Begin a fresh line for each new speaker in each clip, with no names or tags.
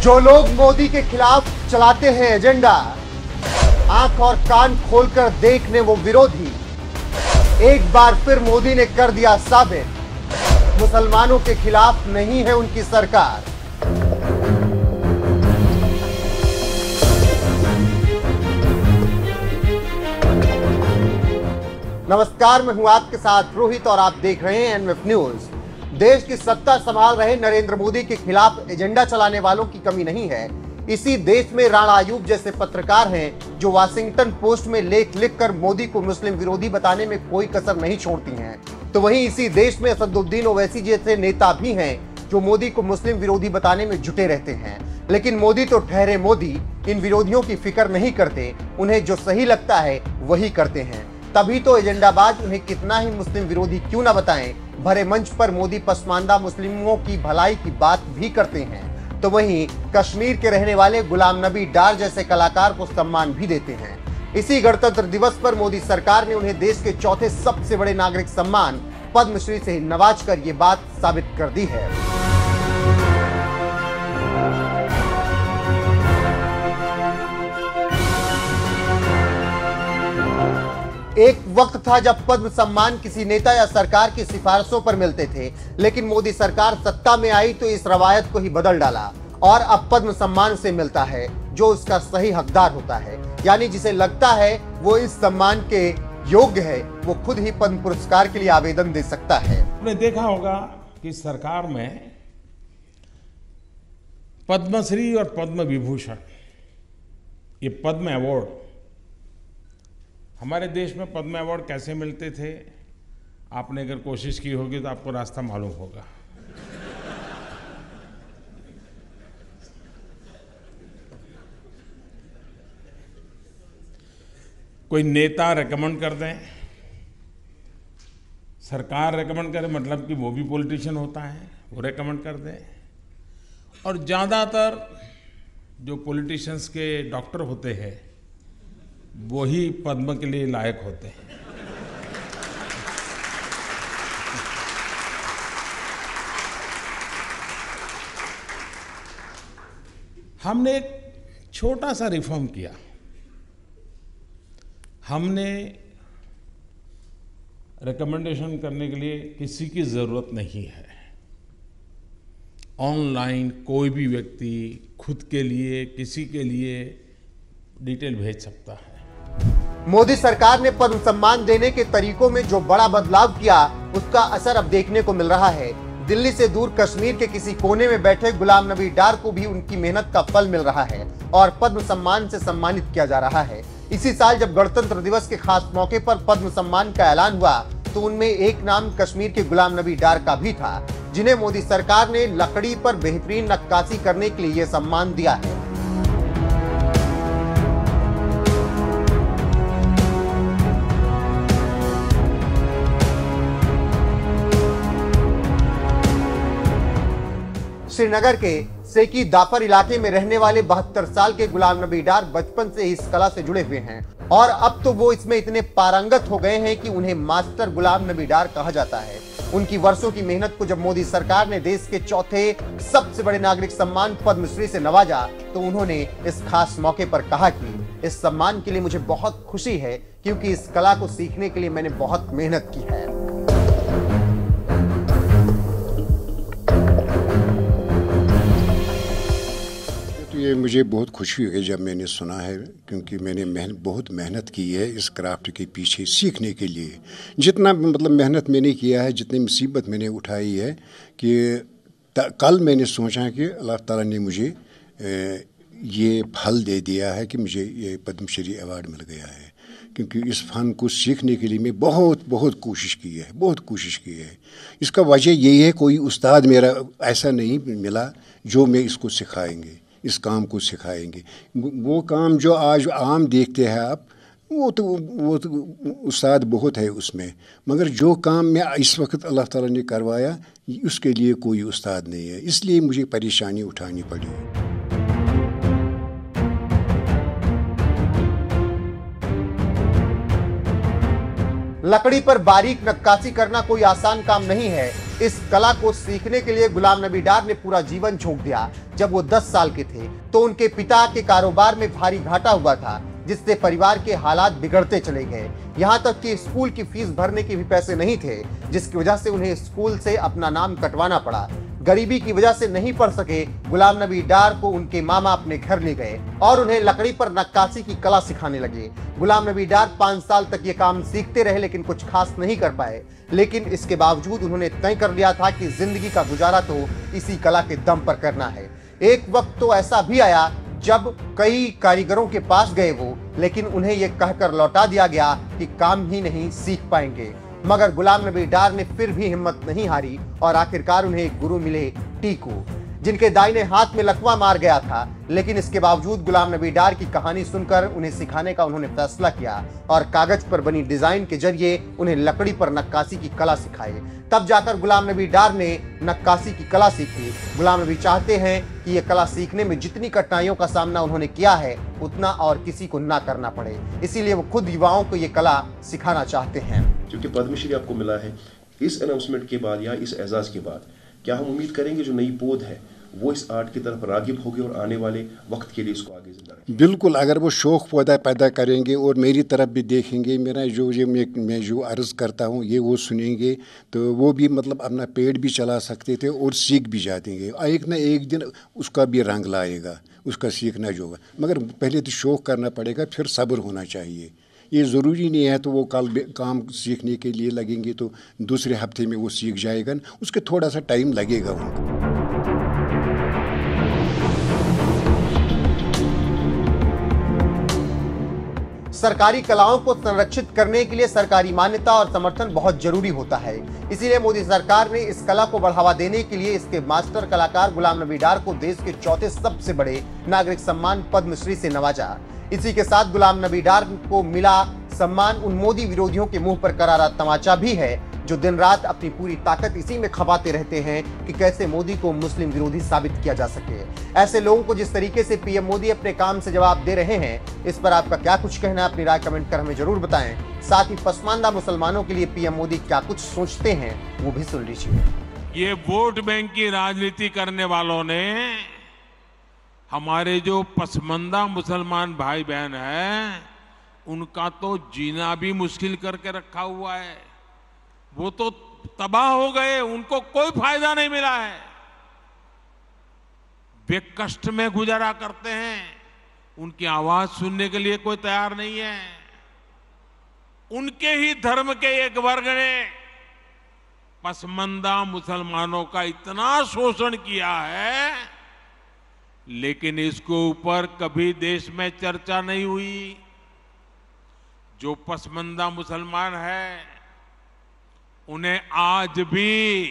जो लोग मोदी के खिलाफ चलाते हैं एजेंडा, आंख और कान खोलकर देख लें वो विरोधी। एक बार फिर मोदी ने कर दिया साबित, मुसलमानों के खिलाफ नहीं है उनकी सरकार। नमस्कार, मैं हूं आपके साथ रोहित और आप देख रहे हैं एनएफ न्यूज। देश की सत्ता संभाल रहे नरेंद्र मोदी के खिलाफ एजेंडा चलाने वालों की कमी नहीं है। इसी देश में राणा अयूब जैसे पत्रकार हैं जो वाशिंगटन पोस्ट में लेख लिखकर मोदी को मुस्लिम विरोधी बताने में कोई कसर नहीं छोड़ती हैं। तो वहीं इसी देश में असदुद्दीन ओवैसी जैसे नेता भी हैं जो मोदी को मुस्लिम विरोधी बताने में जुटे रहते हैं। लेकिन मोदी तो ठहरे मोदी, इन विरोधियों की फिक्र नहीं करते। उन्हें जो सही लगता है वही करते हैं। तभी तो एजेंडाबाज उन्हें कितना ही मुस्लिम विरोधी क्यों ना बताएं, भरे मंच पर मोदी पसमानदा मुस्लिमों की भलाई की बात भी करते हैं। तो वहीं कश्मीर के रहने वाले गुलाम नबी डार जैसे कलाकार को सम्मान भी देते हैं। इसी गणतंत्र दिवस पर मोदी सरकार ने उन्हें देश के चौथे सबसे बड़े नागरिक सम्मान पद्मश्री से नवाजकर ये बात साबित कर दी है। एक वक्त था जब पद्म सम्मान किसी नेता या सरकार की सिफारिशों पर मिलते थे, लेकिन मोदी सरकार सत्ता में आई तो इस रवायत को ही बदल डाला और अब पद्म सम्मान से मिलता है जो उसका सही हकदार होता है। यानी जिसे लगता है वो इस सम्मान के योग्य है, वो खुद ही पद्म पुरस्कार के लिए आवेदन दे सकता है।
आपने देखा होगा कि सरकार में पद्मश्री और पद्म विभूषण, ये पद्म अवार्ड, हमारे देश में पद्म अवार्ड कैसे मिलते थे, आपने अगर कोशिश की होगी तो आपको रास्ता मालूम होगा। कोई नेता रेकमेंड कर दें, सरकार रेकमेंड करे, मतलब कि वो भी पॉलिटिशियन होता है, वो रेकमेंड कर दे। और ज़्यादातर जो पॉलिटिशियंस के डॉक्टर होते हैं वही पद्म के लिए लायक होते हैं। हमने एक छोटा सा रिफॉर्म किया। हमने रिकमेंडेशन करने के लिए किसी की जरूरत नहीं है। ऑनलाइन कोई भी व्यक्ति खुद के लिए, किसी के लिए डिटेल भेज सकता है।
मोदी सरकार ने पद्म सम्मान देने के तरीकों में जो बड़ा बदलाव किया, उसका असर अब देखने को मिल रहा है। दिल्ली से दूर कश्मीर के किसी कोने में बैठे गुलाम नबी डार को भी उनकी मेहनत का फल मिल रहा है और पद्म सम्मान से सम्मानित किया जा रहा है। इसी साल जब गणतंत्र दिवस के खास मौके पर पद्म सम्मान का ऐलान हुआ तो उनमें एक नाम कश्मीर के गुलाम नबी डार का भी था, जिन्हें मोदी सरकार ने लकड़ी पर बेहतरीन नक्काशी करने के लिए यह सम्मान दिया है। श्रीनगर के सेकी दाफर इलाके में रहने वाले 72 साल के गुलाम नबी डार बचपन से इस कला से जुड़े हुए हैं और अब तो वो इसमें इतने पारंगत हो गए हैं कि उन्हें मास्टर गुलाम नबी डार कहा जाता है। उनकी वर्षों की मेहनत को जब मोदी सरकार ने देश के चौथे सबसे बड़े नागरिक सम्मान पद्मश्री से नवाजा तो उन्होंने इस खास मौके पर कहा कि इस सम्मान के लिए मुझे बहुत खुशी है क्योंकि इस कला को सीखने के लिए मैंने बहुत मेहनत की है।
ये मुझे बहुत खुशी हुई जब मैंने सुना है, क्योंकि मैंने बहुत मेहनत की है इस क्राफ्ट के पीछे सीखने के लिए। जितना मतलब मेहनत मैंने किया है, जितनी मुसीबत मैंने उठाई है कि कल मैंने सोचा कि अल्लाह ताला ने मुझे ये फल दे दिया है कि मुझे ये पद्मश्री अवार्ड मिल गया है। क्योंकि इस फन को सीखने के लिए मैं बहुत कोशिश की है, बहुत कोशिश की है। इसका वजह यही है, कोई उस्ताद मेरा ऐसा नहीं मिला जो मैं इसको सिखाएंगे, इस काम को सिखाएंगे। वो काम जो आज आम देखते हैं आप, वो तो उस्ताद बहुत है उसमें, मगर जो काम मैं इस वक्त अल्लाह ताला ने करवाया उसके लिए कोई उस्ताद नहीं है, इसलिए मुझे परेशानी उठानी पड़ी।
लकड़ी पर बारीक नक्काशी करना कोई आसान काम नहीं है। इस कला को सीखने के लिए गुलाम नबी डार ने पूरा जीवन झोंक दिया। जब वो 10 साल के थे तो उनके पिता के कारोबार में भारी घाटा हुआ था, जिससे परिवार के हालात बिगड़ते चले गए। यहाँ तक कि स्कूल की फीस भरने के भी पैसे नहीं थे, जिसकी वजह से उन्हें स्कूल से अपना नाम कटवाना पड़ा। गरीबी की वजह से नहीं पढ़ सके गुलाम नबी डार को उनके मामा अपने घर ले गए और उन्हें लकड़ी पर नक्काशी की कला सिखाने लगे। गुलाम नबी डार 5 साल तक ये काम सीखते रहे, लेकिन कुछ खास नहीं कर पाए। लेकिन इसके बावजूद उन्होंने तय कर लिया था कि जिंदगी का गुजारा तो इसी कला के दम पर करना है। एक वक्त तो ऐसा भी आया जब कई कारीगरों के पास गए वो, लेकिन उन्हें यह कहकर लौटा दिया गया कि काम ही नहीं सीख पाएंगे। मगर गुलाम नबी डार ने फिर भी हिम्मत नहीं हारी और आखिरकार उन्हें एक गुरु मिले, टीकू, जिनके दाहिने हाथ में लकवा मार गया था। लेकिन इसके बावजूद गुलाम नबी डार की कहानी सुनकर उन्हें सिखाने का उन्होंने फैसला किया और कागज पर बनी डिजाइन के जरिए उन्हें लकड़ी पर नक्काशी की कला सिखाई। तब जाकर गुलाम नबी डार ने नक्काशी की कला सीखी। गुलाम नबी चाहते हैं कि यह कला सीखने में जितनी कठिनाइयों का सामना उन्होंने किया है उतना और किसी को ना करना पड़े, इसीलिए वो खुद युवाओं को ये कला सिखाना चाहते हैं।
क्योंकि पद्मश्री आपको मिला है, इस अनाउंसमेंट के बाद या इस एजाज के बाद क्या हम उम्मीद करेंगे जो नई पौध है वो इस आर्ट की तरफ रागिब होगी और आने वाले वक्त के लिए इसको आगे जिंदा रखेंगे?
बिल्कुल, अगर वो शौक़ पैदा करेंगे और मेरी तरफ भी देखेंगे, मेरा जो ये मैं जो अर्ज़ करता हूँ ये वो सुनेंगे, तो वो भी मतलब अपना पेड़ भी चला सकते थे और सीख भी जातेंगे। एक ना एक दिन उसका भी रंग लाएगा, उसका सीखना जो होगा। मगर पहले तो शौक़ करना पड़ेगा, फिर सब्र होना चाहिए। ये ज़रूरी नहीं है तो वो कल काम सीखने के लिए लगेंगे तो दूसरे हफ्ते में वो सीख जाएगा, उसके थोड़ा सा टाइम लगेगा उनको।
सरकारी कलाओं को संरक्षित करने के लिए सरकारी मान्यता और समर्थन बहुत जरूरी होता है। इसीलिए मोदी सरकार ने इस कला को बढ़ावा देने के लिए इसके मास्टर कलाकार गुलाम नबी डार को देश के चौथे सबसे बड़े नागरिक सम्मान पद्मश्री से नवाजा। इसी के साथ गुलाम नबी डार को मिला सम्मान उन मोदी विरोधियों के मुंह पर करारा तमाचा भी है, जो दिन रात अपनी पूरी ताकत इसी में खपाते रहते हैं कि कैसे मोदी को मुस्लिम विरोधी साबित किया जा सके। ऐसे लोगों को जिस तरीके से पीएम मोदी अपने काम से जवाब दे रहे हैं, इस पर आपका क्या कुछ कहना है? अपनी राय कमेंट कर हमें जरूर बताएं। साथ ही पसमानदा मुसलमानों के लिए पीएम मोदी क्या कुछ सोचते हैं वो भी सुन लीजिए।
ये वोट बैंक की राजनीति करने वालों ने हमारे जो पसमानदा मुसलमान भाई बहन हैं उनका तो जीना भी मुश्किल करके रखा हुआ है। वो तो तबाह हो गए, उनको कोई फायदा नहीं मिला है। वे कष्ट में गुजारा करते हैं, उनकी आवाज सुनने के लिए कोई तैयार नहीं है। उनके ही धर्म के एक वर्ग ने पसमानदा मुसलमानों का इतना शोषण किया है, लेकिन इसके ऊपर कभी देश में चर्चा नहीं हुई। जो पसमानदा मुसलमान है उन्हें आज भी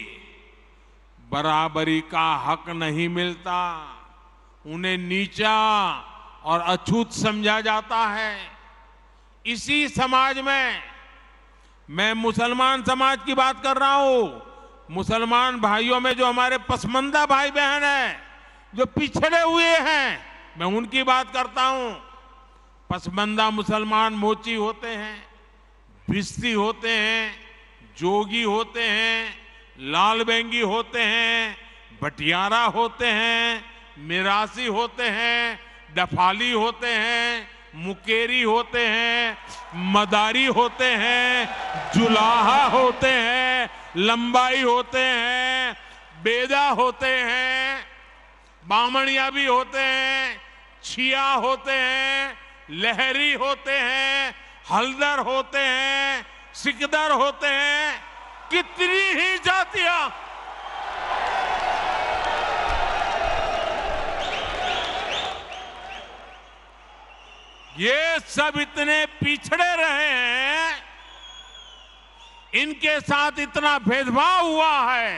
बराबरी का हक नहीं मिलता, उन्हें नीचा और अछूत समझा जाता है। इसी समाज में मैं मुसलमान समाज की बात कर रहा हूं। मुसलमान भाइयों में जो हमारे पसमानदा भाई बहन हैं, जो पिछड़े हुए हैं, मैं उनकी बात करता हूं। पसमानदा मुसलमान मोची होते हैं, भिस्ती होते हैं, जोगी होते हैं, लाल बेंगी होते हैं, भटियारा होते हैं, मिरासी होते हैं, डफाली होते हैं, मुकेरी होते हैं, मदारी होते हैं, जुलाहा होते हैं, लंबाई होते हैं, बेदा होते हैं, बामणिया भी होते हैं, छिया होते हैं, लहरी होते हैं, हल्दर होते हैं, सिकदर होते हैं, कितनी ही जातियां। ये सब इतने पिछड़े रहे हैं, इनके साथ इतना भेदभाव हुआ है।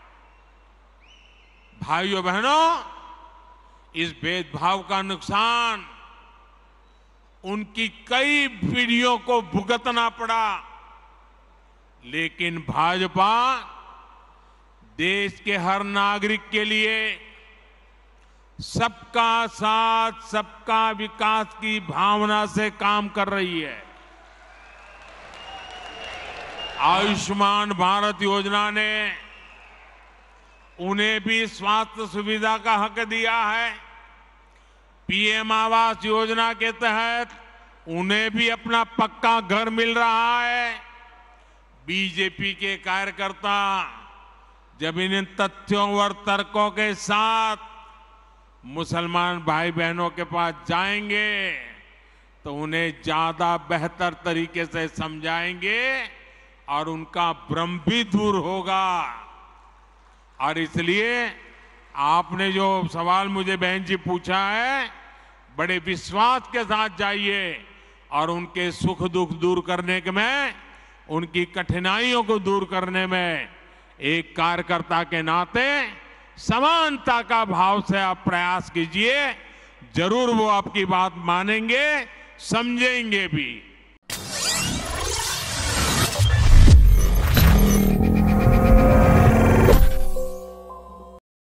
भाइयों बहनों, इस भेदभाव का नुकसान उनकी कई पीढ़ियों को भुगतना पड़ा, लेकिन भाजपा देश के हर नागरिक के लिए सबका साथ सबका विकास की भावना से काम कर रही है। आयुष्मान भारत योजना ने उन्हें भी स्वास्थ्य सुविधा का हक दिया है। पीएम आवास योजना के तहत उन्हें भी अपना पक्का घर मिल रहा है। बीजेपी के कार्यकर्ता जब इन तथ्यों और तर्कों के साथ मुसलमान भाई बहनों के पास जाएंगे तो उन्हें ज्यादा बेहतर तरीके से समझाएंगे और उनका भ्रम भी दूर होगा। और इसलिए आपने जो सवाल मुझे बहन जी पूछा है, बड़े विश्वास के साथ जाइए और उनके सुख दुख दूर करने में, उनकी कठिनाइयों को दूर करने में एक कार्यकर्ता के नाते समानता का भाव से आप प्रयास कीजिए। जरूर वो आपकी बात मानेंगे, समझेंगे भी।